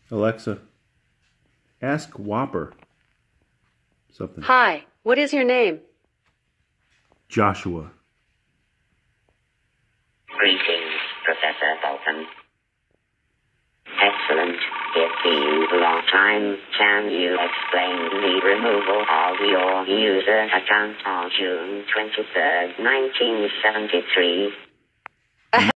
Alexa, ask Whopper something. Hi, what is your name? Joshua. Greetings, Professor Bolton. Excellent. It's been a long time. Can you explain the removal of your user account on June 23rd, 1973?